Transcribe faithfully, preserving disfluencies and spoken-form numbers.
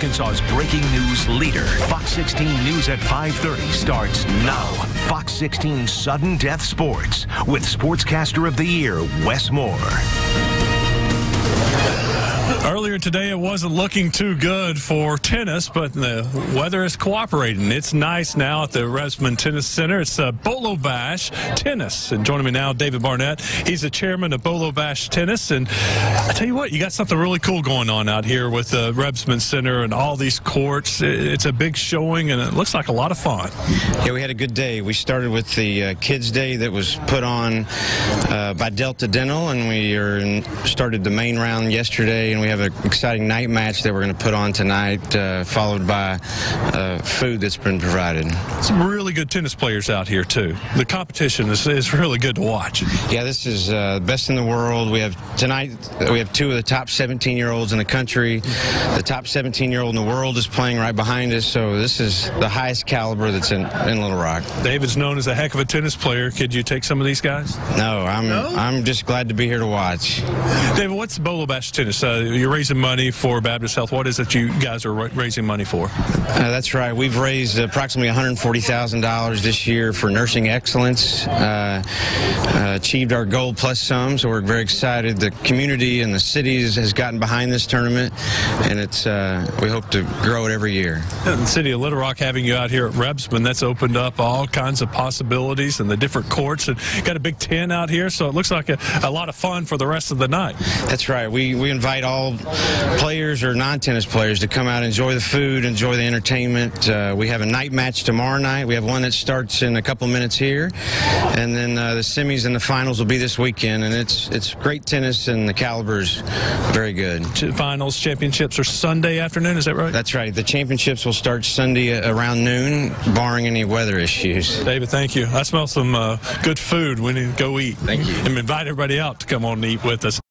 Arkansas's breaking news leader. Fox sixteen News at five thirty starts now. Fox sixteen Sudden Death Sports with Sportscaster of the Year, Wes Moore. Earlier today, it wasn't looking too good for tennis, but the weather is cooperating. It's nice now at the Rebsamen Tennis Center. It's uh, Bolo Bash Tennis. And joining me now, David Barnett. He's the chairman of Bolo Bash Tennis. And I tell you what, you got something really cool going on out here with the Rebsamen Center and all these courts. It's a big showing, and it looks like a lot of fun. Yeah, we had a good day. We started with the uh, Kids Day that was put on uh, by Delta Dental, and we are in, started the main round yesterday, and we have an exciting night match that we're going to put on tonight, uh, followed by uh, food that's been provided. Some really good tennis players out here, too. The competition is, is really good to watch. Yeah, this is uh, best in the world. We have tonight, we have two of the top seventeen-year-olds in the country. The top seventeen-year-old in the world is playing right behind us, so this is the highest caliber that's in, in Little Rock. David's known as a heck of a tennis player. Could you take some of these guys? No, I'm, no? I'm just glad to be here to watch. David, what's Bolo Bash Tennis? Uh, you're raising money for Baptist Health. What is it you guys are raising money for? Uh, that's right. We've raised approximately one hundred forty thousand dollars this year for nursing excellence. Uh, uh, achieved our goal plus some, so we're very excited. The community and the cities has gotten behind this tournament, and it's uh, we hope to grow it every year. And the city of Little Rock having you out here at Rebsamen, that's opened up all kinds of possibilities and the different courts, and got a big tent out here, so it looks like a, a lot of fun for the rest of the night. That's right. We, we invite all players or non-tennis players to come out, enjoy the food, enjoy the entertainment. Uh, we have a night match tomorrow night. We have one that starts in a couple minutes here, and then uh, the semis and the finals will be this weekend. And it's it's great tennis, and the caliber's very good. Finals, championships are Sunday afternoon. Is that right? That's right. The championships will start Sunday around noon, barring any weather issues. David, thank you. I smell some uh, good food. We need to go eat. Thank you. And invite everybody out to come on and eat with us.